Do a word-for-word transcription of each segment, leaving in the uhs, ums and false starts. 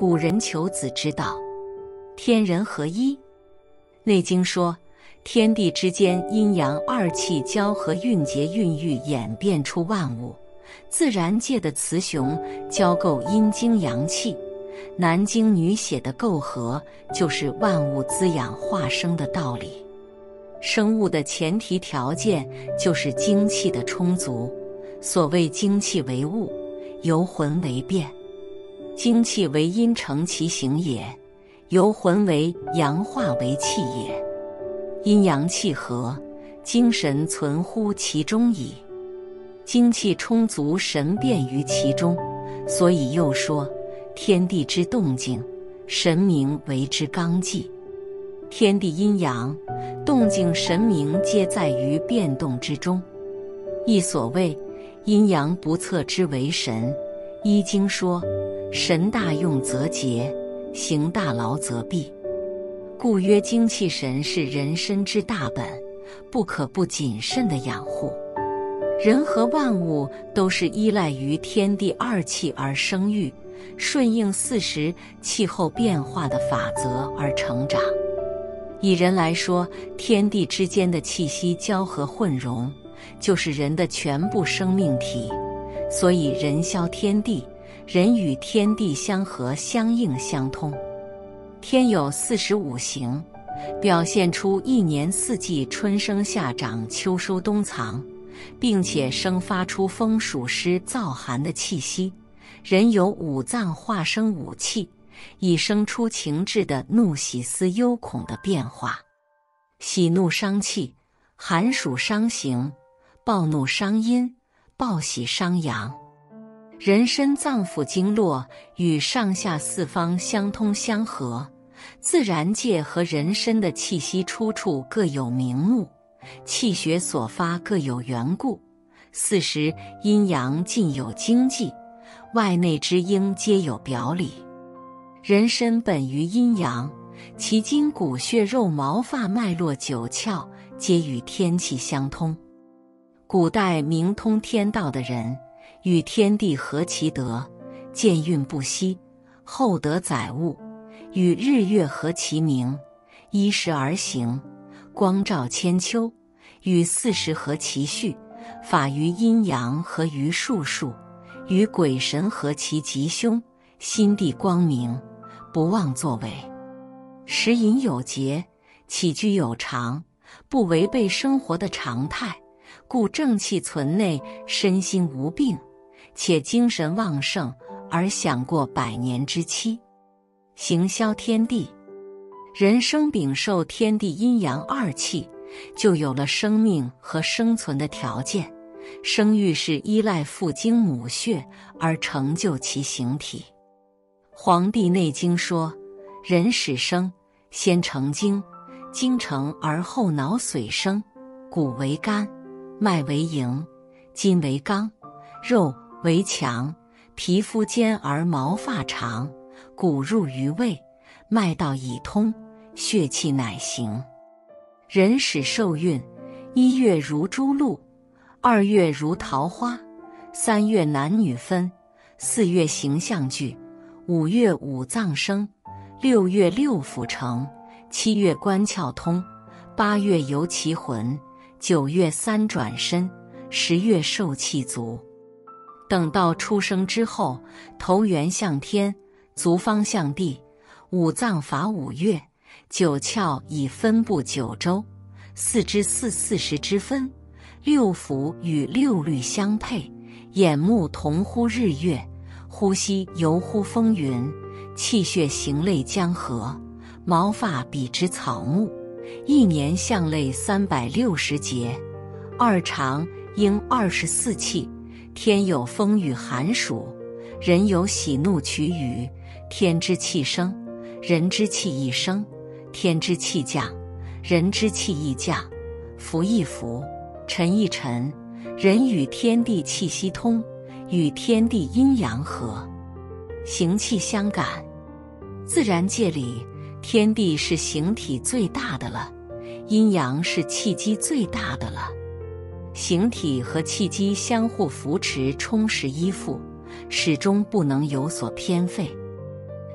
古人求子之道，天人合一。内经说，天地之间阴阳二气交合运结孕育演变出万物，自然界的雌雄交构阴精阳气，男精女血的媾和就是万物滋养化生的道理。生物的前提条件就是精气的充足，所谓精气为物，由魂为变。精气为阴成其形也，由魂为阳化为气也。阴阳气和，精神存乎其中矣。精气充足，神变于其中，所以又说天地之动静，神明为之纲纪。天地阴阳，动静神明皆在于变动之中，亦所谓阴阳不测之为神。医经说，神大用则节，行大劳则弊。故曰精气神是人身之大本，不可不谨慎地养护。人和万物都是依赖于天地二气而生育，顺应四时气候变化的法则而成长。以人来说，天地之间的气息交合混融，就是人的全部生命体。所以人消天地，人与天地相合相应相通。天有四时五行，表现出一年四季春生夏长秋收冬藏，并且生发出风暑湿燥寒的气息。人有五脏化生五气，以生出情志的怒喜思忧恐的变化。喜怒伤气，寒暑伤形，暴怒伤阴，暴喜伤阳。人身脏腑经络与上下四方相通相合，自然界和人身的气息出处各有名目，气血所发各有缘故。四时阴阳尽有经纪，外内之应皆有表里。人身本于阴阳，其筋骨血肉毛发脉络九窍皆与天气相通。古代明通天道的人，与天地合其德，见运不息，厚德载物；与日月合其明，依时而行，光照千秋；与四时合其序，法于阴阳合于术数；与鬼神合其吉凶，心地光明，不妄作为。食饮有节，起居有常，不违背生活的常态，故正气存内，身心无病，且精神旺盛，而享过百年之期。行消天地，人生禀受天地阴阳二气，就有了生命和生存的条件。生育是依赖父精母血而成就其形体。黄帝内经说，人始生，先成精，精成而后脑髓生，骨为肝，脉为营，筋为刚，肉为强，皮肤坚而毛发长，骨入于胃，脉道已通，血气乃行。人始受孕，一月如朱露，二月如桃花，三月男女分，四月形象具，五月五脏生，六月六腑成，七月关窍通，八月游其魂，九月三转身，十月受气足。等到出生之后，头圆向天，足方向地，五脏法五岳，九窍以分布九州，四肢四四时之分，六腑与六律相配，眼目同乎日月，呼吸游乎风云，气血行类相合，毛发比之草木，一年象类三百六十节，二常应二十四气。天有风雨寒暑，人有喜怒取予，天之气生，人之气亦生；天之气降，人之气亦降。浮亦浮，沉亦沉，人与天地气息通，与天地阴阳合，行气相感。自然界里，天地是形体最大的了，阴阳是气机最大的了。形体和气机相互扶持，充实依附，始终不能有所偏废。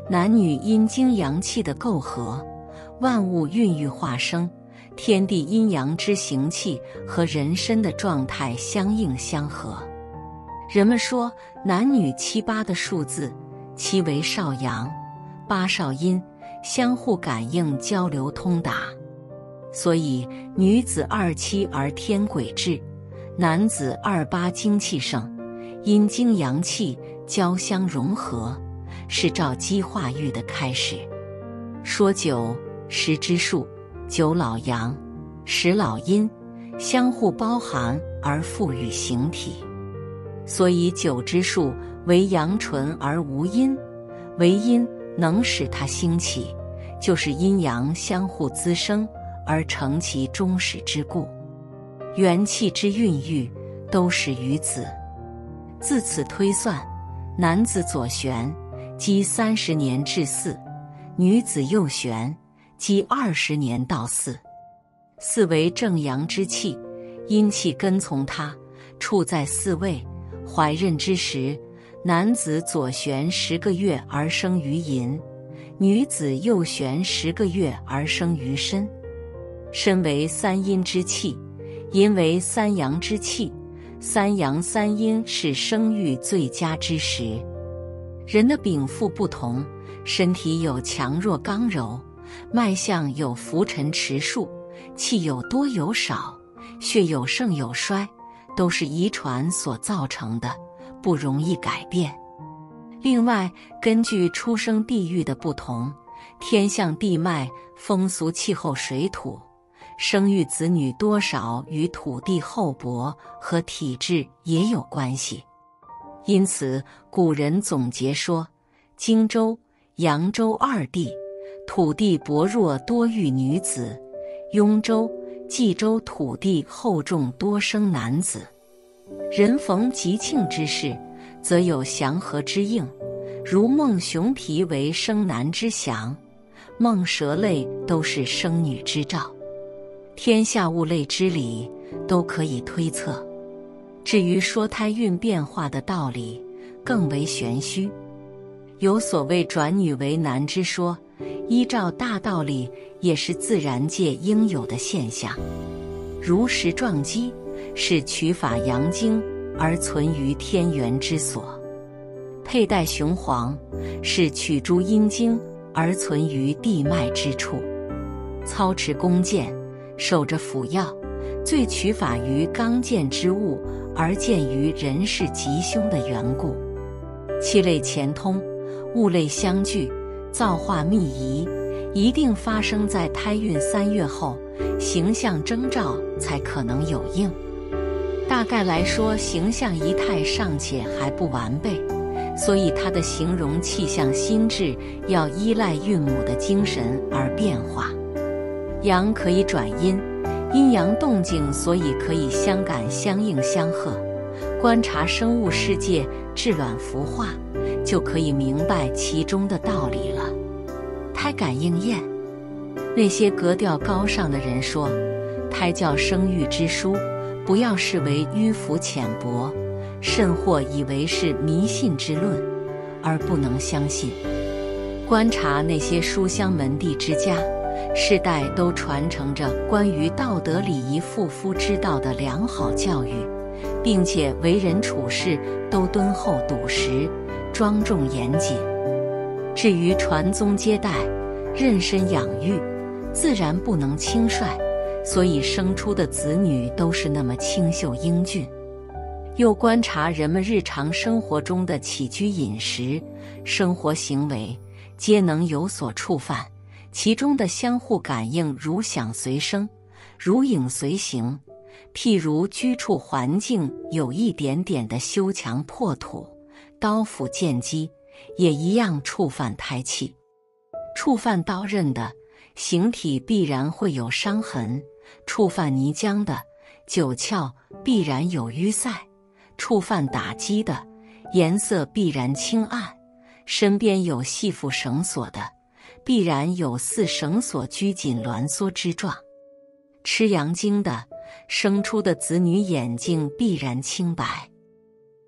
男女阴精阳气的构合，万物孕育化生，天地阴阳之行气和人身的状态相应相合。人们说男女七八的数字，七为少阳，八少阴，相互感应交流通达。所以女子二七而天癸至，男子二八精气盛，阴精阳气交相融合，是照机化育的开始。说九，十之数，九老阳，十老阴，相互包含而赋予形体。所以九之数为阳纯而无阴，为阴能使它兴起，就是阴阳相互滋生而成其终始之故。元气之孕育都始于此。自此推算，男子左旋积三十年至四，女子右旋积二十年到四。四为正阳之气，阴气跟从它，处在四位。怀孕之时，男子左旋十个月而生于寅，女子右旋十个月而生于申。申为三阴之气，寅为三阳之气，三阳三阴是生育最佳之时。人的禀赋不同，身体有强弱刚柔，脉象有浮沉迟数，气有多有少，血有盛有衰，都是遗传所造成的，不容易改变。另外，根据出生地域的不同，天象地脉、风俗气候水土，生育子女多少与土地厚薄和体质也有关系。因此古人总结说，荆州、扬州二地，土地薄弱多育女子；雍州、冀州土地厚重多生男子。人逢吉庆之事，则有祥和之应，如孟熊脾为生男之祥，孟蛇类都是生女之兆。天下物类之理都可以推测。至于说胎孕变化的道理，更为玄虚。有所谓转女为男之说，依照大道理也是自然界应有的现象。如石撞击，是取法阳精而存于天元之所；佩戴雄黄，是取诸阴精而存于地脉之处；操持弓箭，守着辅药，最取法于刚健之物而见于人事吉凶的缘故。气类乾通，物类相聚，造化密仪，一定发生在胎孕三月后，形象征兆才可能有应。大概来说，形象仪态尚且还不完备，所以它的形容气象心智要依赖孕母的精神而变化。阳可以转阴，阴阳动静所以可以相感相应相合。观察生物世界治卵孵化，就可以明白其中的道理了。胎感应验，那些格调高尚的人说，胎教生育之书，不要视为迂腐浅薄，甚或以为是迷信之论，而不能相信。观察那些书香门第之家，世代都传承着关于道德礼仪妇夫之道的良好教育，并且为人处事都敦厚笃实、庄重严谨。至于传宗接代、妊娠养育，自然不能轻率，所以生出的子女都是那么清秀英俊。又观察人们日常生活中的起居饮食、生活行为，皆能有所触犯，其中的相互感应如响随声，如影随形。譬如居处环境有一点点的修墙破土、刀斧剑戟，也一样触犯胎气。触犯刀刃的形体必然会有伤痕，触犯泥浆的九窍必然有淤塞，触犯打击的颜色必然青暗，身边有系缚绳索的必然有似绳索拘紧挛缩之状。吃阳精的生出的子女眼睛必然清白。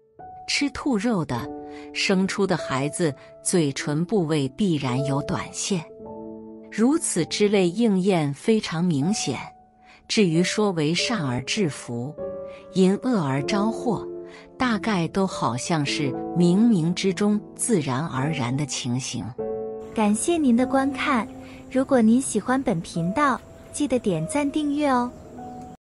吃兔肉的，生出的孩子嘴唇部位必然有短线。如此之类应验非常明显。至于说为善而制福，因恶而招祸，大概都好像是冥冥之中自然而然的情形。 感谢您的观看，如果您喜欢本频道，记得点赞订阅哦。